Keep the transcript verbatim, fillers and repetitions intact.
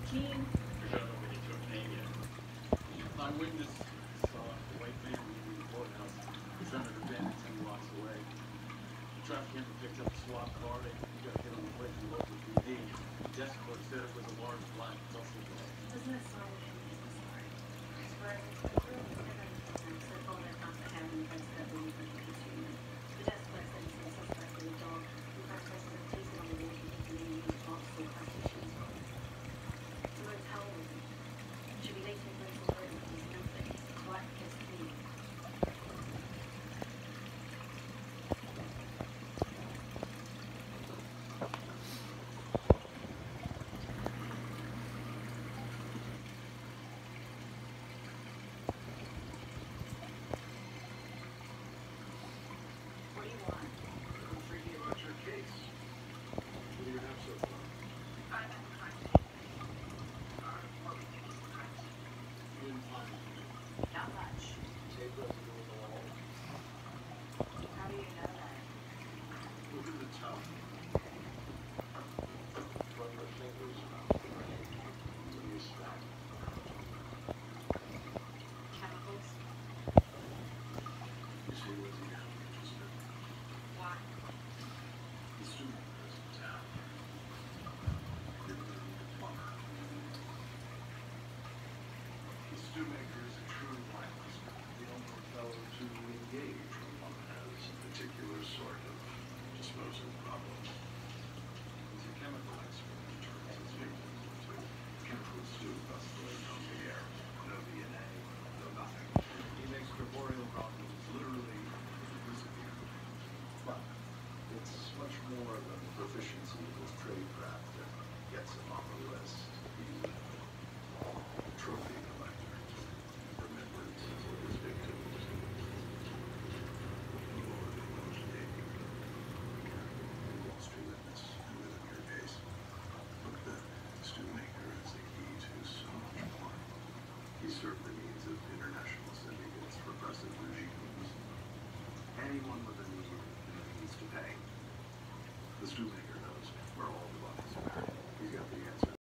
Keen. Because I don't know when he took name yet. My witness saw the white van leaving the courthouse in front of the van ten blocks away. The traffic camera picked up the SWAT car and he got hit on the way from local P D. The desk clerk said it was a large black muscle bag. Doesn't it sound like I'm sorry? Swear it's like really different. So all that not to have in place that really good consumer. The desk clerk said he saw a suspect with a dog. The first person that takes it on the road to the name of also practitioners. So it's how old is it? Should be late in place over it with no face. Black kiss clean. What do you want? I'm thinking about your case. What do you have so far? I have a crime. What do you think is the crime? You didn't find anything. Not much. Tape residue on the wall. How do you know that? Look at the top. Run your fingers around the brain. What do you smell? Chemicals? You see what's he now interested? Why? The shoemaker's in town. You're gonna need a plumber. The shoemaker is a true blacklist. The only fellow to engage when one has a particular sort of disposal problem. He's a chemical expert who turns his victims into chemical stew, bustling on the air. No D N A, no nothing. He makes corporeal problems literally disappear. But it's much more than the proficiency of his tradecraft that gets him on the list. He's a trophy collector, remembered for his victims. Lord knows Dave. Wall Street witness and within your case. Look, the Stewmaker is the key to so much more. He served the needs of international syndicates, repressive regimes. Anyone with a need and a means to pay. The Stewmaker